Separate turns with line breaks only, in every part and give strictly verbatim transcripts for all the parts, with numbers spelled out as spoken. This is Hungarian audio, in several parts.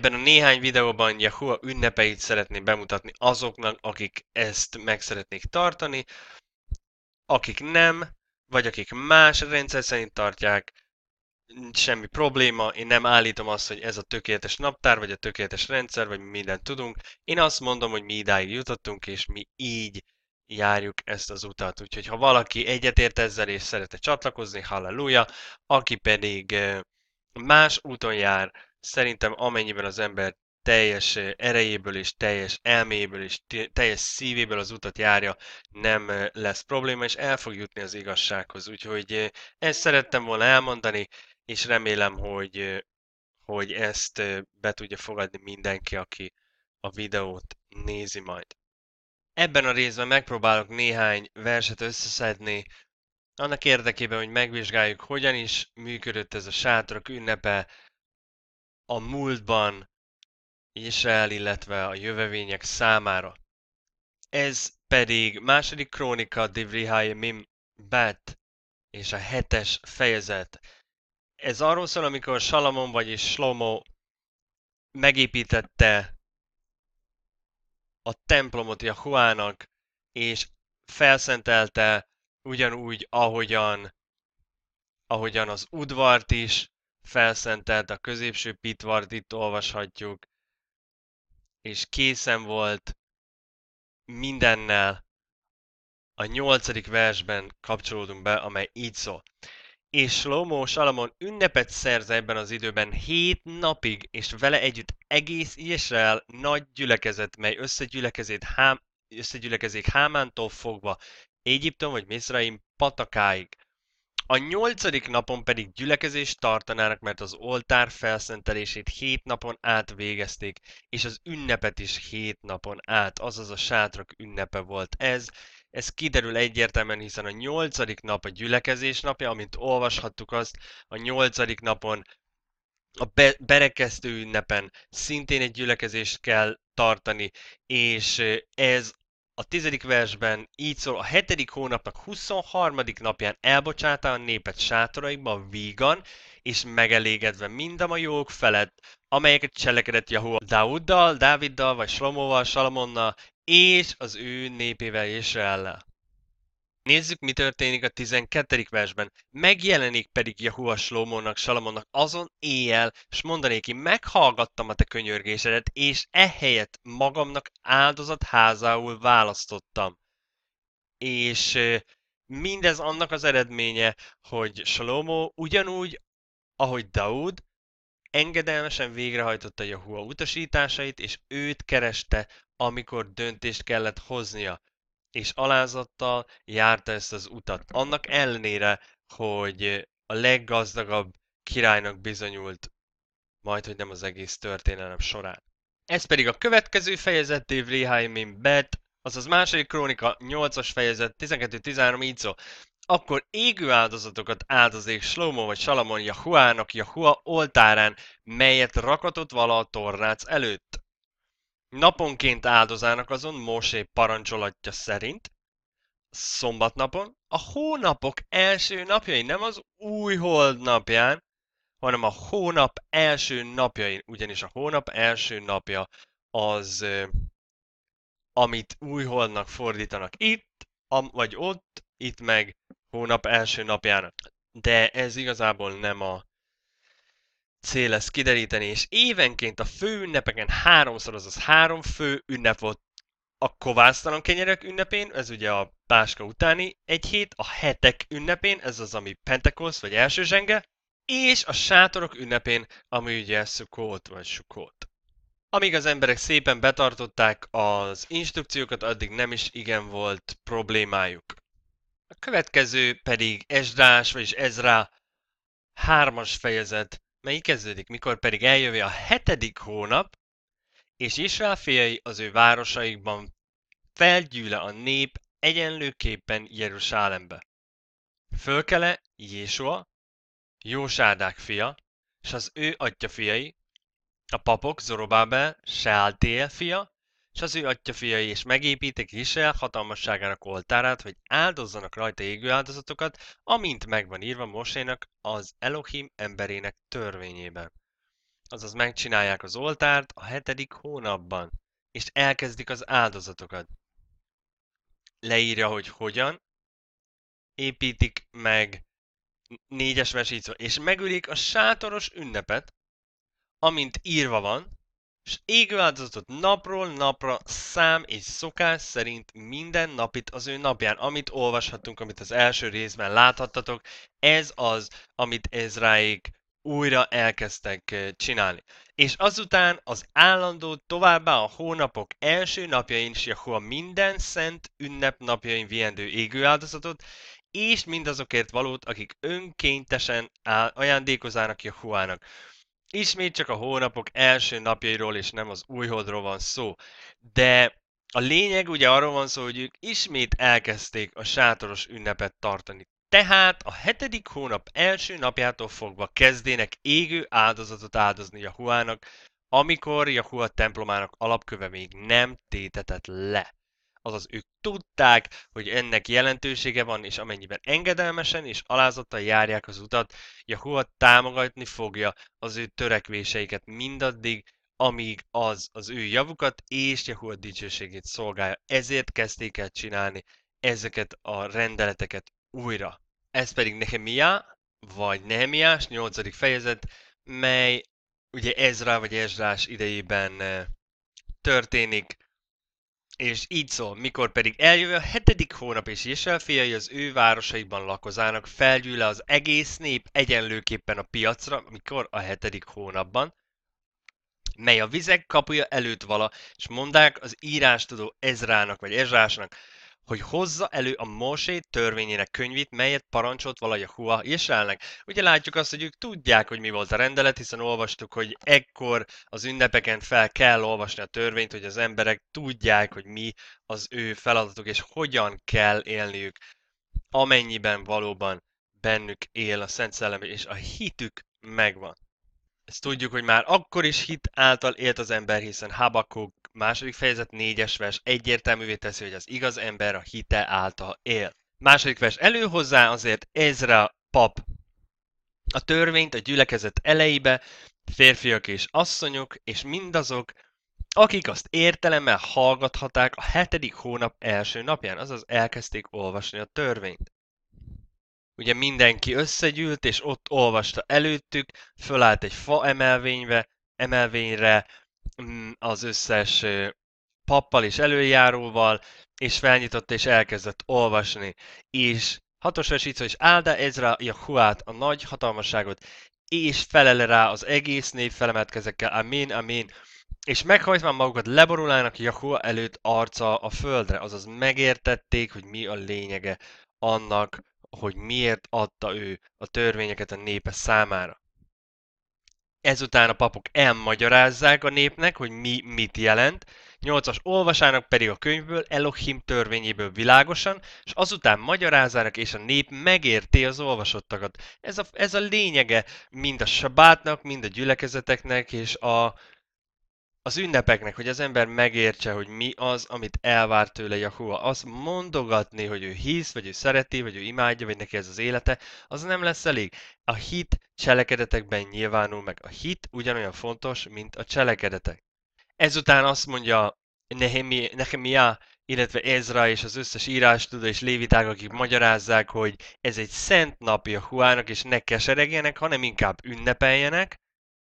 Ebben a néhány videóban Jehova ünnepeit szeretném bemutatni azoknak, akik ezt meg szeretnék tartani, akik nem, vagy akik más rendszer szerint tartják, semmi probléma, én nem állítom azt, hogy ez a tökéletes naptár, vagy a tökéletes rendszer, vagy mi mindent tudunk. Én azt mondom, hogy mi idáig jutottunk, és mi így járjuk ezt az utat. Úgyhogy ha valaki egyetért ezzel, és szeretne csatlakozni, halleluja, aki pedig más úton jár, szerintem amennyiben az ember teljes erejéből és teljes elméjéből és teljes szívéből az utat járja, nem lesz probléma, és el fog jutni az igazsághoz. Úgyhogy ezt szerettem volna elmondani, és remélem, hogy, hogy ezt be tudja fogadni mindenki, aki a videót nézi majd. Ebben a részben megpróbálok néhány verset összeszedni, annak érdekében, hogy megvizsgáljuk, hogyan is működött ez a sátorok ünnepe a múltban Izrael, illetve a jövevények számára. Ez pedig második krónika Divrihai Mim Bet és a hetes fejezet. Ez arról szól, amikor Salamon, vagyis Shlomo megépítette a templomot Jahuának, és felszentelte ugyanúgy, ahogyan, ahogyan az udvart is felszentelte, a középső pitvart itt olvashatjuk, és készen volt mindennel. A nyolcadik versben kapcsolódunk be, amely így szól. És Shlomo Salamon ünnepet szerz ebben az időben hét napig, és vele együtt egész Izrael nagy gyülekezet, mely összegyülekezét Hám, összegyülekezik Hámántól fogva, Egyiptom vagy Mizraim patakáig. A nyolcadik napon pedig gyülekezést tartanának, mert az oltár felszentelését hét napon át végezték, és az ünnepet is hét napon át, azaz a sátrak ünnepe volt ez. Ez kiderül egyértelműen, hiszen a nyolcadik nap a gyülekezés napja, amint olvashattuk azt, a nyolcadik napon a be- berekesztő ünnepen szintén egy gyülekezést kell tartani, és ez a tizedik versben így szól, a hetedik hónapnak huszonharmadik napján elbocsátta a népet sátoraikba vígan, és megelégedve mind a jók felett, amelyeket cselekedett Jahua Dáuddal, Dáviddal, vagy Slomóval, Salamonnal, és az ő népével Izraellel. Nézzük, mi történik a tizenkettedik versben. Megjelenik pedig Jehova Slómónak, Salamonnak azon éjjel, s mondanéki, meghallgattam a te könyörgésedet, és ehelyett magamnak áldozat házául választottam. És mindez annak az eredménye, hogy Salomó ugyanúgy, ahogy Daud, engedelmesen végrehajtotta Jehova utasításait, és őt kereste, amikor döntést kellett hoznia, és alázattal járta ezt az utat. Annak ellenére, hogy a leggazdagabb királynak bizonyult, majdhogy nem az egész történelem során. Ez pedig a következő fejezet, Divrihai Bet, azaz második krónika nyolcas fejezet, tizenkettő tizenhárom így szól. Akkor égő áldozatokat áldozék Shlomo vagy Salamon Jahuának Jahua oltárán, melyet rakatott vala a tornác előtt. Naponként áldozának azon Mósé parancsolatja szerint, szombatnapon, a hónapok első napjain, nem az új hold napján, hanem a hónap első napjain, ugyanis a hónap első napja az, amit új holdnak fordítanak itt, vagy ott, itt meg hónap első napjának. De ez igazából nem a cél ezt kideríteni, és évenként a fő ünnepeken háromszor, azaz három fő ünnep volt. A kovásztalan kenyerek ünnepén, ez ugye a Páska utáni egy hét, a hetek ünnepén, ez az, ami Pentekosz vagy első zsenge, és a sátorok ünnepén, ami ugye Sukkot vagy Sukkot. Amíg az emberek szépen betartották az instrukciókat, addig nem is igen volt problémájuk. A következő pedig Esdrás, vagyis Ezra hármas fejezet, mely kezdődik, mikor pedig eljövi a hetedik hónap, és Izrael fiai az ő városaikban felgyűle a nép egyenlőképpen Jeruzsálembe. Fölkele Jésua, Jósádák fia, és az ő atyafiai, a papok Zorobábel, Sealtiel fia, és az ő atyafiai, és megépítik Izrael hatalmasságának oltárát, hogy áldozzanak rajta égő áldozatokat, amint megvan írva Mosénak az Elohim emberének törvényében. azaz megcsinálják az oltárt a hetedik hónapban, és elkezdik az áldozatokat. Leírja, hogy hogyan építik meg négyes versítva, és megülik a sátoros ünnepet, amint írva van, és égő áldozatot napról napra szám és szokás szerint minden napit az ő napján, amit olvashattunk, amit az első részben láthattatok, ez az, amit Ezráék újra elkezdtek csinálni. És azután az állandó továbbá a hónapok első napjain is Jahua minden szent ünnep napjain viendő égő áldozatot, és mindazokért valót, akik önkéntesen ajándékozának Jahuának. Ismét csak a hónapok első napjairól és nem az újholdról van szó. De a lényeg ugye arról van szó, hogy ők ismét elkezdték a sátoros ünnepet tartani. Tehát a hetedik hónap első napjától fogva kezdének égő áldozatot áldozni Jahuának, amikor Jahua templomának alapköve még nem tétetett le. Azaz ők tudták, hogy ennek jelentősége van, és amennyiben engedelmesen és alázattal járják az utat, Jahua támogatni fogja az ő törekvéseiket mindaddig, amíg az az ő javukat és Jahua dicsőségét szolgálja. Ezért kezdték el csinálni ezeket a rendeleteket újra. Ez pedig Nehemia, vagy Nehemiás nyolcadik fejezet, mely ugye Ezra vagy Ezrás idejében történik, és így szól, mikor pedig eljövő a hetedik hónap, és Jesel fiai az ő városaiban lakozának, felgyűl le az egész nép egyenlőképpen a piacra, mikor a hetedik hónapban, mely a vizek kapuja előtt vala, és mondák az írástudó Ezrának vagy Ezrásnak, hogy hozza elő a Mósé törvényének könyvét, melyet parancsolt vala Jahua Jesselnek. Ugye látjuk azt, hogy ők tudják, hogy mi volt a rendelet, hiszen olvastuk, hogy ekkor az ünnepeken fel kell olvasni a törvényt, hogy az emberek tudják, hogy mi az ő feladatuk, és hogyan kell élniük, amennyiben valóban bennük él a Szent Szellem, és a hitük megvan. Ezt tudjuk, hogy már akkor is hit által élt az ember, hiszen Habakuk második fejezet négyes vers egyértelművé teszi, hogy az igaz ember a hite által él. Második vers előhozzá azért Ezra pap a törvényt a gyülekezet elejébe, férfiak és asszonyok, és mindazok, akik azt értelemmel hallgathatták a hetedik hónap első napján, azaz elkezdték olvasni a törvényt. Ugye mindenki összegyűlt, és ott olvasta előttük, fölállt egy fa emelvényre, emelvényre az összes pappal és előjáróval, és felnyitotta és elkezdett olvasni. És hatos vers így szól, és áldá Ezra Jahuát, a nagy hatalmasságot, és felele rá az egész nép felemelt kezekkel, amén, amén. És meghajtván magukat leborulának Jahua előtt arca a földre, azaz megértették, hogy mi a lényege annak, hogy miért adta ő a törvényeket a népe számára. Ezután a papok elmagyarázzák a népnek, hogy mi mit jelent, nyolcas olvasának pedig a könyvből, Elohim törvényéből világosan, és azután magyarázzának, és a nép megérti az olvasottakat. Ez a, ez a lényege mind a sabátnak, mind a gyülekezeteknek, és a, az ünnepeknek, hogy az ember megértse, hogy mi az, amit elvár tőle Jahua. Azt mondogatni, hogy ő hisz, vagy ő szereti, vagy ő imádja, vagy neki ez az élete, az nem lesz elég. A hit cselekedetekben nyilvánul meg. A hit ugyanolyan fontos, mint a cselekedetek. Ezután azt mondja Nehemia, illetve Ezra és az összes írástudó és léviták, akik magyarázzák, hogy ez egy szent nap Jahuának, és ne keseregjenek, hanem inkább ünnepeljenek,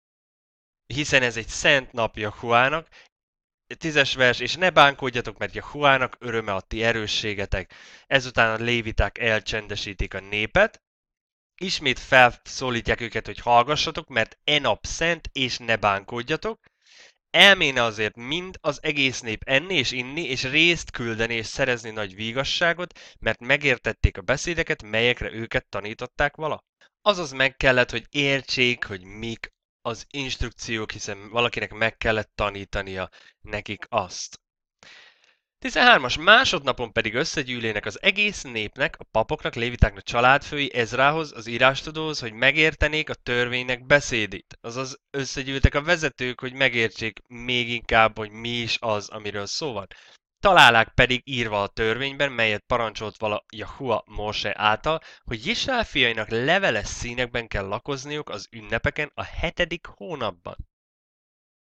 hiszen ez egy szent nap Jahuának. Tízes vers, és ne bánkodjatok, mert Jahuának öröme a ti erősségetek. Ezután a léviták elcsendesítik a népet, ismét felszólítják őket, hogy hallgassatok, mert e nap szent, és ne bánkodjatok. Elméne azért mind az egész nép enni és inni, és részt küldeni és szerezni nagy vígasságot, mert megértették a beszédeket, melyekre őket tanították vala. Azaz meg kellett, hogy értsék, hogy mik az instrukciók, hiszen valakinek meg kellett tanítania nekik azt. tizenhármas másodnapon pedig összegyűlének az egész népnek, a papoknak, lévitáknak, családfői Ezrához, az írástudóhoz, hogy megértenék a törvénynek beszédét. Azaz összegyűltek a vezetők, hogy megértsék még inkább, hogy mi is az, amiről szó van. Találák pedig írva a törvényben, melyet parancsolt vala Jahua Móse által, hogy Jesel fiainak leveles színekben kell lakozniuk az ünnepeken a hetedik hónapban.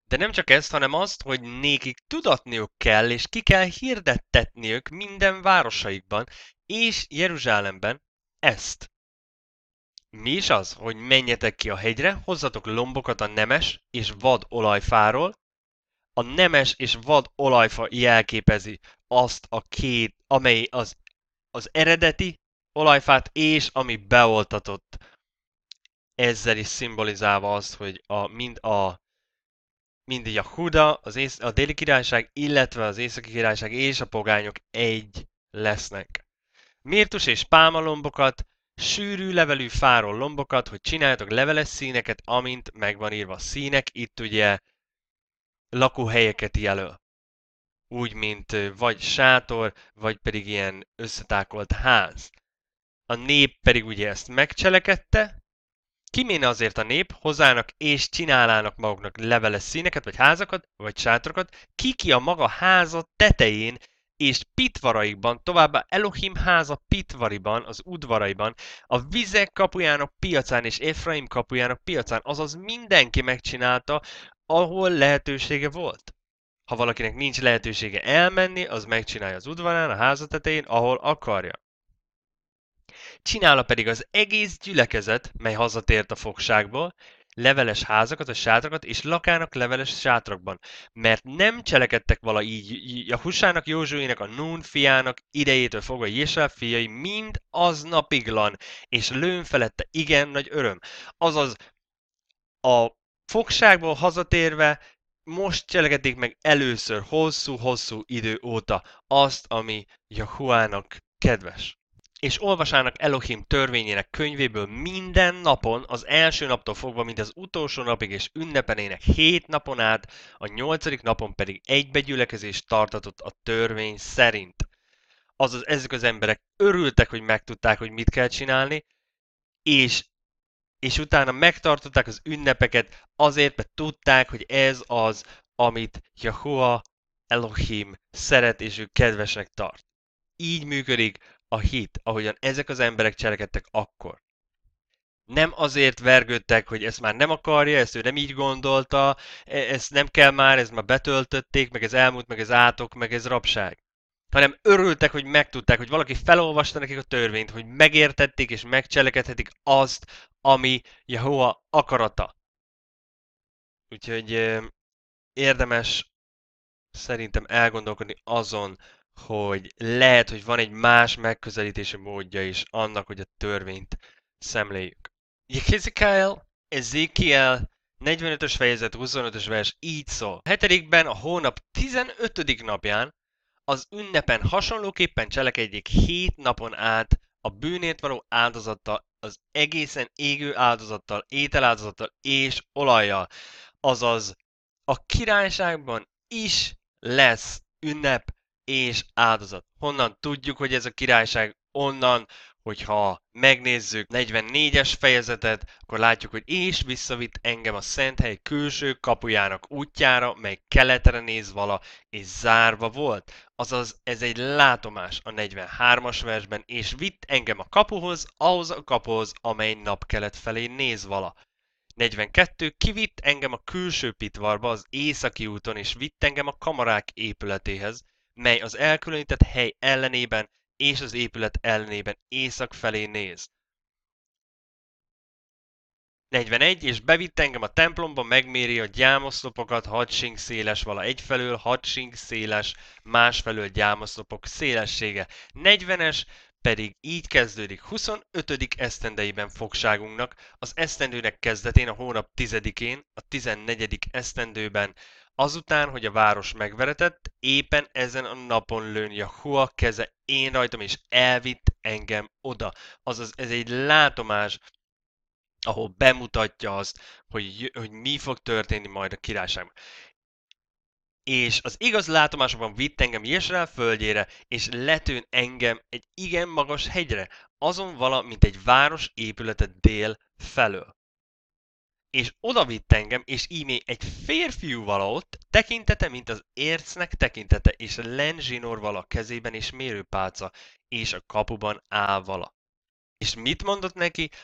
De nem csak ezt, hanem azt, hogy nékik tudatniuk kell, és ki kell hirdettetniük minden városaikban, és Jeruzsálemben ezt. Mi is az, hogy menjetek ki a hegyre, hozzatok lombokat a nemes és vad olajfáról. A nemes és vad olajfa jelképezi azt a két, amely az, az eredeti olajfát, és ami beoltatott. Ezzel is szimbolizálva azt, hogy a, mind a mindig a Huda, az ész, a déli királyság, illetve az északi királyság és a pogányok egy lesznek. Mirtus és pálmalombokat, sűrű levelű fáról lombokat, hogy csináljatok leveles színeket, amint megvan írva a színek, itt ugye lakóhelyeket jelöl. Úgy, mint vagy sátor, vagy pedig ilyen összetákolt ház. A nép pedig ugye ezt megcselekedte, kiméne azért a nép, hozzának és csinálnának maguknak leveles színeket, vagy házakat, vagy sátorokat, ki-ki a maga háza tetején és pitvaraikban, továbbá Elohim háza pitvariban, az udvaraiban, a vizek kapujának piacán és Efraim kapujának piacán, azaz mindenki megcsinálta, ahol lehetősége volt. Ha valakinek nincs lehetősége elmenni, az megcsinálja az udvarán, a háza tetején, ahol akarja. Csinálta pedig az egész gyülekezet, mely hazatért a fogságból, leveles házakat, vagy sátrakat, és lakának leveles sátrakban. Mert nem cselekedtek vala így Jahussának, Józsuének, a Nun fiának idejétől fogva Jesel fiai mind aznapiglan, és lőn felette igen nagy öröm. Azaz a fogságból hazatérve most cselekedték meg először hosszú-hosszú idő óta azt, ami Jahuának kedves. És olvasának Elohim törvényének könyvéből minden napon, az első naptól fogva, mint az utolsó napig, és ünnepelének hét napon át, a nyolcadik napon pedig egybegyülekezést tartatott a törvény szerint. Azaz ezek az emberek örültek, hogy megtudták, hogy mit kell csinálni, és, és utána megtartották az ünnepeket azért, mert tudták, hogy ez az, amit Jahua Elohim szeret és ő kedvesnek tart. Így működik a hit, ahogyan ezek az emberek cselekedtek akkor. Nem azért vergődtek, hogy ezt már nem akarja, ezt ő nem így gondolta, e- ezt nem kell már, ezt már betöltötték, meg ez elmúlt, meg ez átok, meg ez rabság. Hanem örültek, hogy megtudták, hogy valaki felolvasta nekik a törvényt, hogy megértették és megcselekedhetik azt, ami Jehova akarata. Úgyhogy érdemes szerintem elgondolkodni azon, hogy lehet, hogy van egy más megközelítési módja is annak, hogy a törvényt szemléljük. Jekizikáel, Ezekiel, negyvenötös fejezet, huszonötös vers így szól. A hetedikben a hónap tizenötödik napján az ünnepen hasonlóképpen cselekedjék hét napon át a bűnért való áldozattal, az egészen égő áldozattal, ételáldozattal és olajjal. Azaz a királyságban is lesz ünnep és áldozat. Honnan tudjuk, hogy ez a királyság? Onnan, hogyha megnézzük negyvennégyes fejezetet, akkor látjuk, hogy és visszavitt engem a Szenthely külső kapujának útjára, mely keletre néz vala, és zárva volt. Azaz ez egy látomás a negyvenhármas versben, és vitt engem a kapuhoz, ahhoz a kapuhoz, amely napkelet felé néz vala. negyvenkettő. Kivitt engem a külső pitvarba az északi úton, és vitt engem a kamarák épületéhez, mely az elkülönített hely ellenében és az épület ellenében észak felé néz. negyvenegy. És bevitt engem a templomba, megméri a gyámoszlopokat, hadsink széles vala egyfelől, hadsink széles, másfelől gyámoszlopok szélessége. negyvenes. Pedig így kezdődik huszonötödik esztendeiben fogságunknak, az esztendőnek kezdetén a hónap tizedikén, a tizennegyedik esztendőben, azután, hogy a város megveretett, éppen ezen a napon lőn Jahua keze én rajtam, és elvitt engem oda. Azaz ez egy látomás, ahol bemutatja azt, hogy, hogy mi fog történni majd a királyságban. És az igaz látomásokban vitt engem Jesreel földjére, és letőn engem egy igen magas hegyre, azon vala, mint egy város épületet dél felől. És oda vitt engem, és ímé egy férfiú vala ott, tekintete, mint az ércnek tekintete, és len zsinór vala kezében, és mérőpálca, és a kapuban áll vala. És mit mondott neki?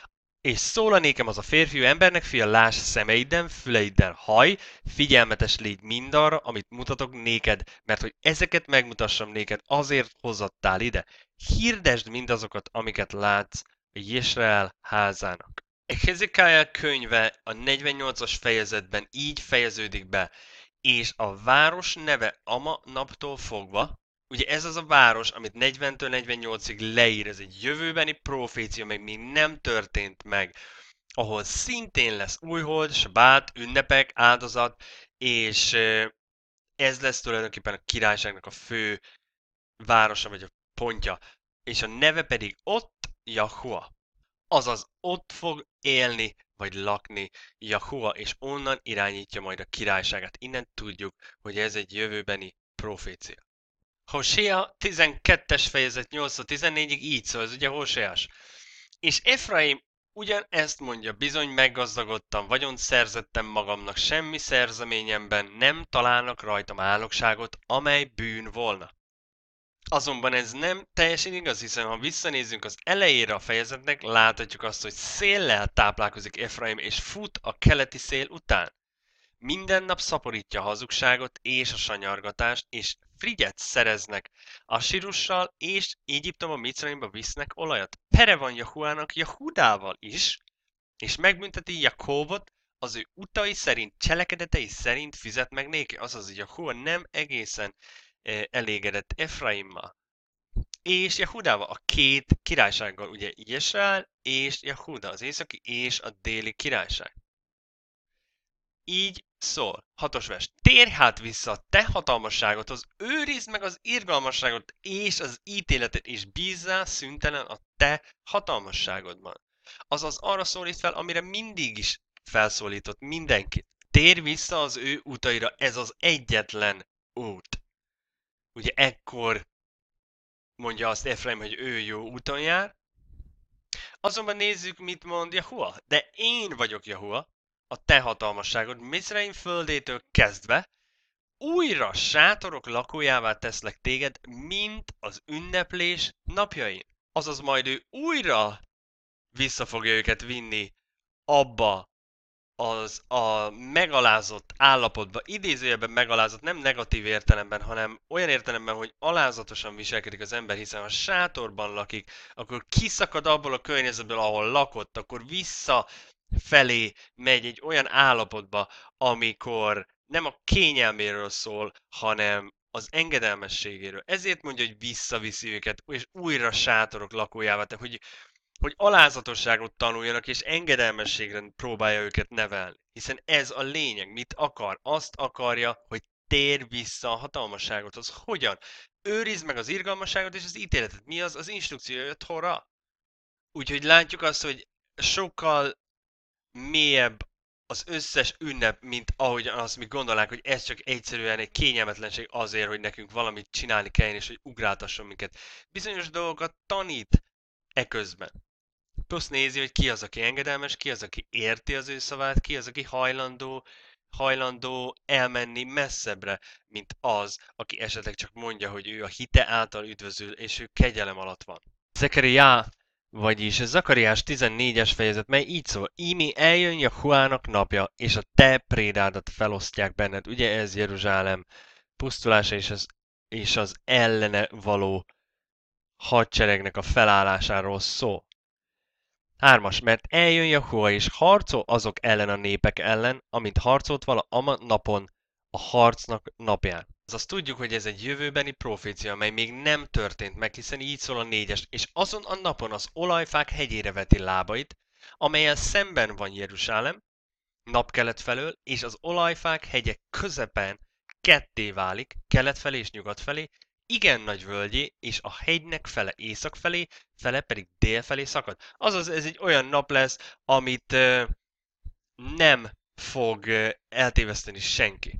És szól a nékem az a férfiú embernek, fia, láss szemeiden, füleiden haj, figyelmetes légy mindarra, amit mutatok néked, mert hogy ezeket megmutassam néked, azért hozattál ide. Hirdesd mindazokat, amiket látsz, Jesrael házának. Hezekiah könyve a negyvennyolcas fejezetben így fejeződik be, és a város neve ama naptól fogva, ugye ez az a város, amit negyventől negyvennyolcig leír, ez egy jövőbeni profécia, még még nem történt meg, ahol szintén lesz újhold, sabát, ünnepek, áldozat, és ez lesz tulajdonképpen a királyságnak a fő városa, vagy a pontja, és a neve pedig ott Jahua. Azaz ott fog élni, vagy lakni Jahua, és onnan irányítja majd a királyságát. Innen tudjuk, hogy ez egy jövőbeni profécia. Hosea tizenkettes fejezet nyolctól tizennégyig így szól, ez ugye Hoseás. És Efraim ugyanezt mondja, bizony meggazdagodtam, vagyont szerzettem magamnak, semmi szerzeményemben nem találnak rajtam állogságot, amely bűn volna. Azonban ez nem teljesen igaz, hiszen ha visszanézzünk az elejére a fejezetnek, láthatjuk azt, hogy széllel táplálkozik Efraim, és fut a keleti szél után. Minden nap szaporítja a hazugságot és a sanyargatást, és frigyet szereznek Asirussal, és Egyiptomba, Micraimba visznek olajat. Pere van Jahuának Jahudával is, és megbünteti Jakóbot, az ő utai szerint, cselekedetei szerint fizet meg néki. Azaz, hogy Jahua nem egészen eh, elégedett Efraimmal. És Jehudával, a két királysággal, ugye Jesrael és Jehuda, az északi és a déli királyság. Így szól, hatos vers. Térj hát vissza a te hatalmasságodhoz, őrizd meg az irgalmasságot és az ítéletet, és bízzál szüntelen a te hatalmasságodban. Azaz arra szólít fel, amire mindig is felszólított mindenkit. Térj vissza az ő utaira, ez az egyetlen út. Ugye ekkor mondja azt Efraim, hogy ő jó úton jár. Azonban nézzük, mit mond Jahua. De én vagyok Jahua, a te hatalmasságod, Mizraim földétől kezdve, újra sátorok lakójává teszlek téged, mint az ünneplés napjain. Azaz majd ő újra vissza fogja őket vinni abba az a megalázott állapotba, idézőjelben megalázott, nem negatív értelemben, hanem olyan értelemben, hogy alázatosan viselkedik az ember, hiszen ha sátorban lakik, akkor kiszakad abból a környezetből, ahol lakott, akkor vissza felé megy egy olyan állapotba, amikor nem a kényelméről szól, hanem az engedelmességéről. Ezért mondja, hogy visszaviszi őket, és újra sátorok lakójává, tehát hogy hogy alázatosságot tanuljanak, és engedelmességre próbálja őket nevelni. Hiszen ez a lényeg, mit akar? Azt akarja, hogy tér vissza a hatalmasságodhoz. Hogyan? Őrizd meg az irgalmasságot és az ítéletet. Mi az? Az instrukciója Tóra. Úgyhogy látjuk azt, hogy sokkal mélyebb az összes ünnep, mint ahogy azt mi gondolnánk, hogy ez csak egyszerűen egy kényelmetlenség azért, hogy nekünk valamit csinálni kelljen, és hogy ugráltasson minket. Bizonyos dolgokat tanít eközben. Plusz nézi, hogy ki az, aki engedelmes, ki az, aki érti az ő szavát, ki az, aki hajlandó, hajlandó elmenni messzebbre, mint az, aki esetleg csak mondja, hogy ő a hite által üdvözül, és ő kegyelem alatt van. Zekariá, vagyis Zakariás tizennégyes fejezet, mely így szól, ímé eljön Jahuának napja, és a te prédádat felosztják benned. Ugye ez Jeruzsálem pusztulása és az, és az ellene való hadseregnek a felállásáról szól. Hármas, mert eljön Jahua és harcol azok ellen a népek ellen, amint harcolt vala a napon, a harcnak napján. Azt tudjuk, hogy ez egy jövőbeni profécia, amely még nem történt meg, hiszen így szól a négyes, és azon a napon az olajfák hegyére veti lábait, amelyen szemben van Jeruzsálem, napkelet felől, és az olajfák hegyek közepen ketté válik, kelet felé és nyugat felé, igen nagy völgyé, és a hegynek fele észak felé, fele pedig dél felé szakad. Azaz ez egy olyan nap lesz, amit uh, nem fog uh, eltéveszteni senki.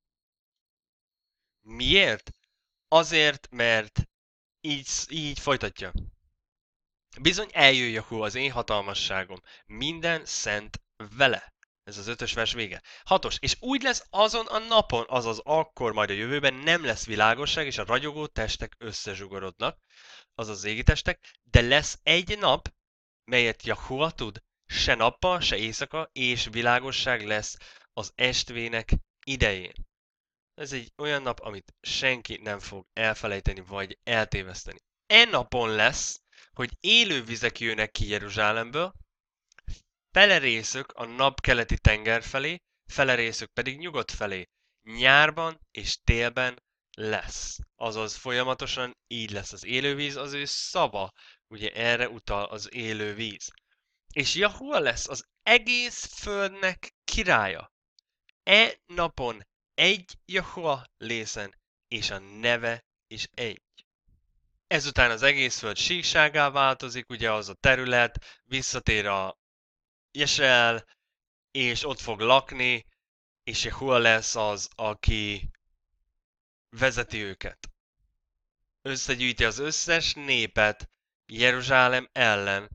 Miért? Azért, mert így, így folytatja. Bizony eljön Jahua, az én hatalmasságom, minden szent vele. Ez az ötös vers vége. Hatos. És úgy lesz azon a napon, azaz akkor majd a jövőben nem lesz világosság, és a ragyogó testek összezsugorodnak, azaz az égi testek, de lesz egy nap, melyet Jahua tud, se nappal, se éjszaka, és világosság lesz az estvének idején. Ez egy olyan nap, amit senki nem fog elfelejteni vagy eltéveszteni. E napon lesz, hogy élő vizek jönnek ki Jeruzsálemből, fele részük a napkeleti tenger felé, fele részük pedig nyugat felé. Nyárban és télben lesz. Azaz folyamatosan így lesz az élővíz, az ő szava, ugye erre utal az élővíz. És Jahua lesz az egész földnek királya. E napon egy Jahua lészen, és a neve is egy. Ezután az egész föld síkságá változik, ugye az a terület, visszatér a Jesel, és ott fog lakni, és Jehua lesz az, aki vezeti őket. Összegyűjti az összes népet Jeruzsálem ellen,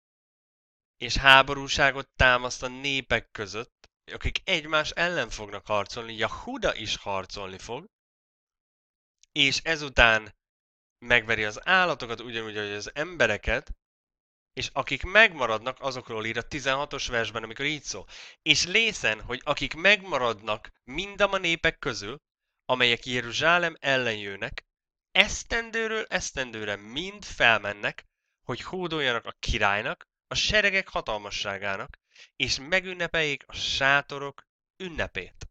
és háborúságot támaszt a népek között, akik egymás ellen fognak harcolni, Jahuda is harcolni fog, és ezután megveri az állatokat ugyanúgy, ahogy az embereket, és akik megmaradnak, azokról ír a tizenhatos versben, amikor így szól. És lészen, hogy akik megmaradnak mindam a népek közül, amelyek Jeruzsálem ellen jönnek, esztendőről esztendőre mind felmennek, hogy hódoljanak a királynak, a seregek hatalmasságának, és megünnepeljék a sátorok ünnepét.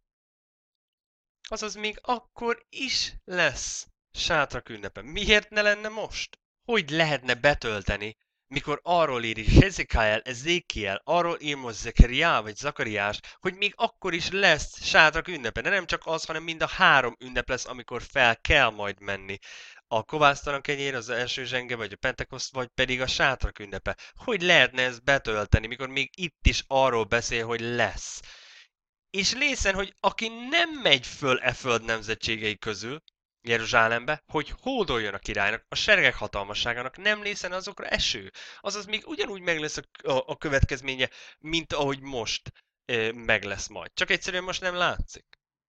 Azaz még akkor is lesz sátrak ünnepe. Miért ne lenne most? Hogy lehetne betölteni, mikor arról ír Hezekiel, Ezékiel, arról ír most Zekeriá vagy Zakariás, hogy még akkor is lesz sátrak ünnepe. De nem csak az, hanem mind a három ünnep lesz, amikor fel kell majd menni. A kovásztalan kenyér, az első zsenge, vagy a Pentekoszt, vagy pedig a sátrak ünnepe. Hogy lehetne ezt betölteni, mikor még itt is arról beszél, hogy lesz. És lészen, hogy aki nem megy föl e föld nemzetségei közül, Jeruzsálembe, hogy hódoljon a királynak, a seregek hatalmasságának, nem lészen azokra eső. Azaz még ugyanúgy meg lesz a, a, a következménye, mint ahogy most e, meg lesz majd. Csak egyszerűen most nem látszik.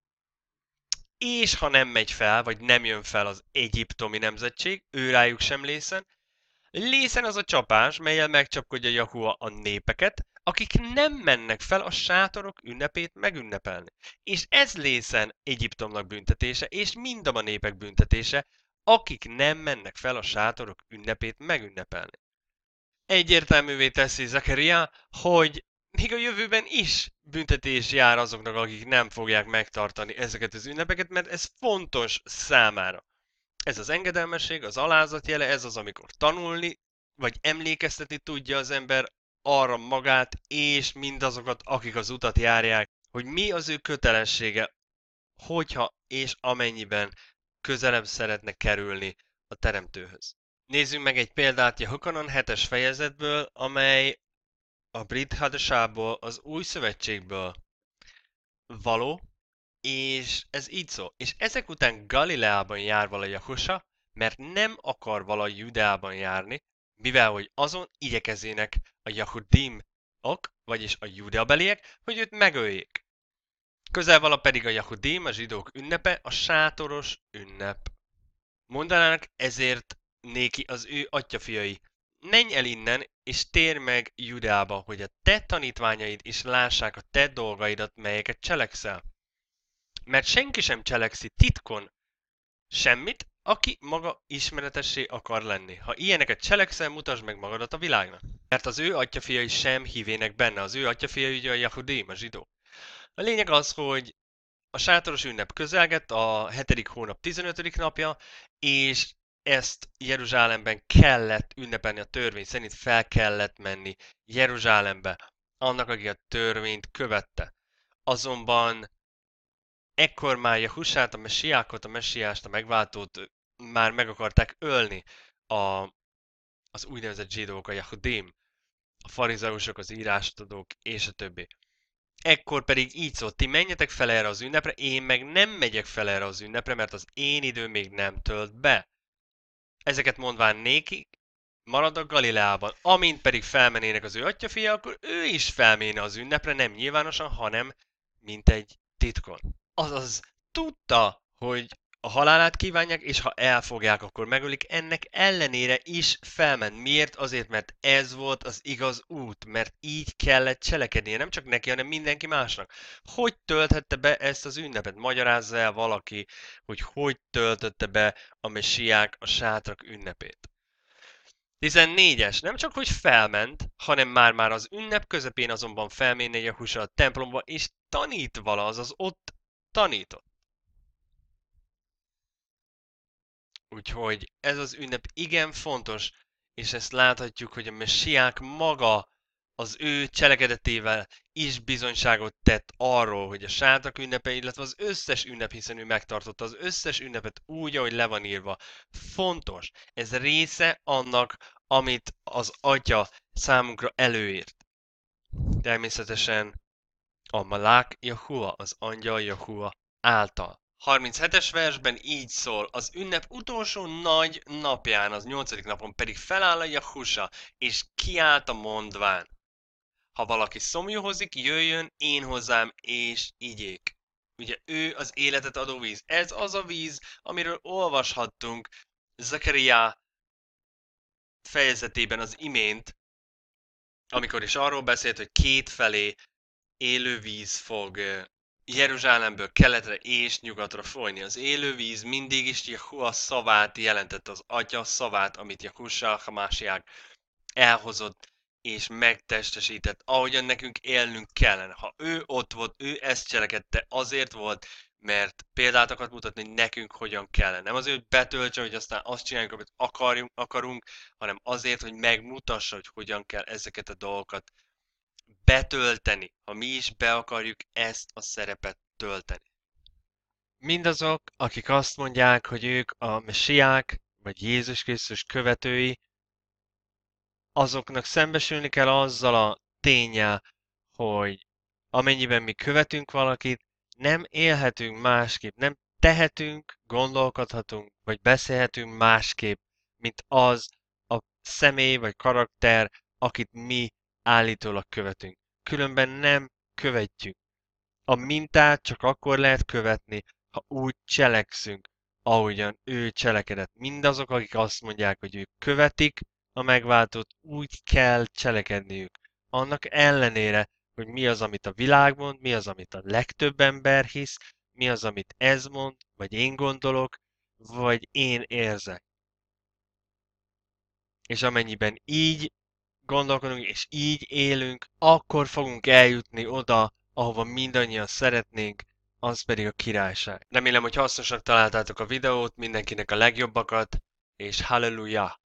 És ha nem megy fel, vagy nem jön fel az egyiptomi nemzetség, ő rájuk sem lészen, lészen az a csapás, mellyel megcsapkodja Jahua a népeket, akik nem mennek fel a sátorok ünnepét megünnepelni. És ez lészen Egyiptomnak büntetése, és mindam a népek büntetése, akik nem mennek fel a sátorok ünnepét megünnepelni. Egyértelművé teszi Zakaria, hogy még a jövőben is büntetés jár azoknak, akik nem fogják megtartani ezeket az ünnepeket, mert ez fontos számára. Ez az engedelmesség, az alázat jele, ez az, amikor tanulni, vagy emlékeztetni tudja az ember arra magát, és mindazokat, akik az utat járják, hogy mi az ő kötelessége, hogyha és amennyiben közelebb szeretne kerülni a Teremtőhöz. Nézzünk meg egy példát Jehokanan hetes fejezetből, amely a Brit Hadasából, az Új Szövetségből való, és ez így szól. És ezek után Galileában jár vala Jahusha, mert nem akar vala Judeában járni, mivel hogy azon igyekezének a Jahudim-ok, vagyis a judeabeliek, hogy őt megöljék. Közel vala pedig a Jahudim, a zsidók ünnepe, a sátoros ünnep. Mondanának ezért néki az ő atyafiai, menj el innen, és térj meg Judeába, hogy a te tanítványaid is lássák a te dolgaidat, melyeket cselekszel. Mert senki sem cselekszi titkon semmit, aki maga ismeretessé akar lenni. Ha ilyeneket cselekszel, mutasd meg magadat a világnak. Mert az ő atyafiai sem hívének benne, az ő atyafiai ugye a Jahudim, a zsidó. A lényeg az, hogy a sátoros ünnep közelgett, a hetedik hónap tizenötödik napja, és ezt Jeruzsálemben kellett ünnepelni, a törvény szerint fel kellett menni Jeruzsálembe, annak, aki a törvényt követte. Azonban ekkor már Jahusát, a messiákot, a messiást, a megváltót már meg akarták ölni a, az úgynevezett zsidók, a Jahudim, a farizeusok, az írástudók és a többi. Ekkor pedig így szólt, ti menjetek fel erre az ünnepre, én meg nem megyek fel erre az ünnepre, mert az én idő még nem tölt be. Ezeket mondván néki, maradok Galileában. Amint pedig felmenének az ő atyafia, akkor ő is felméne az ünnepre, nem nyilvánosan, hanem mint egy titkon. Azaz tudta, hogy a halálát kívánják, és ha elfogják, akkor megölik. Ennek ellenére is felment. Miért? Azért, mert ez volt az igaz út, mert így kellett cselekednie, nem csak neki, hanem mindenki másnak. Hogy tölthette be ezt az ünnepet? Magyarázza el valaki, hogy hogy töltötte be a messiák a sátrak ünnepét. tizennégyes. Nem csak, hogy felment, hanem már-már az ünnep közepén azonban felmenne Jahusha a templomba, és tanít vala, azaz ott tanított. Úgyhogy ez az ünnep igen fontos, és ezt láthatjuk, hogy a messiák maga az ő cselekedetével is bizonyságot tett arról, hogy a sátrak ünnepe, illetve az összes ünnep, hiszen ő megtartotta az összes ünnepet úgy, ahogy le van írva. Fontos. Ez része annak, amit az Atya számunkra előírt. Természetesen a Malák Jahua, az angyal Jahua által. harminchetes versben így szól, az ünnep utolsó nagy napján, az nyolcadik napon pedig feláll a Jahusha, és kiállt a mondván. Ha valaki szomjúhozik, jöjjön én hozzám, és igyék. Ugye ő az életet adó víz. Ez az a víz, amiről olvashattunk Zakaria fejezetében az imént, amikor is arról beszélt, hogy két felé élő víz fog Jeruzsálemből keletre és nyugatra folyni. Az élő víz mindig is Jahua szavát jelentett, az Atya szavát, amit Jahusha Hamásiák elhozott és megtestesített, ahogyan nekünk élnünk kellene. Ha ő ott volt, ő ezt cselekedte, azért volt, mert példát akart mutatni, hogy nekünk hogyan kellene. Nem azért, hogy betöltse, hogy aztán azt csináljuk, amit akarjunk, akarunk, hanem azért, hogy megmutassa, hogy hogyan kell ezeket a dolgokat betölteni, ha mi is be akarjuk ezt a szerepet tölteni. Mindazok, akik azt mondják, hogy ők a messiák, vagy Jézus Krisztus követői, azoknak szembesülni kell azzal a ténnyel, hogy amennyiben mi követünk valakit, nem élhetünk másképp, nem tehetünk, gondolkodhatunk, vagy beszélhetünk másképp, mint az a személy vagy karakter, akit mi állítólag követünk. Különben nem követjük. A mintát csak akkor lehet követni, ha úgy cselekszünk, ahogyan ő cselekedett. Mindazok, akik azt mondják, hogy ők követik a megváltót, úgy kell cselekedniük. Annak ellenére, hogy mi az, amit a világ mond, mi az, amit a legtöbb ember hisz, mi az, amit ez mond, vagy én gondolok, vagy én érzek. És amennyiben így gondolkodunk, és így élünk, akkor fogunk eljutni oda, ahova mindannyian szeretnénk, az pedig a királyság. Remélem, hogy hasznosnak találtátok a videót, mindenkinek a legjobbakat, és halleluja!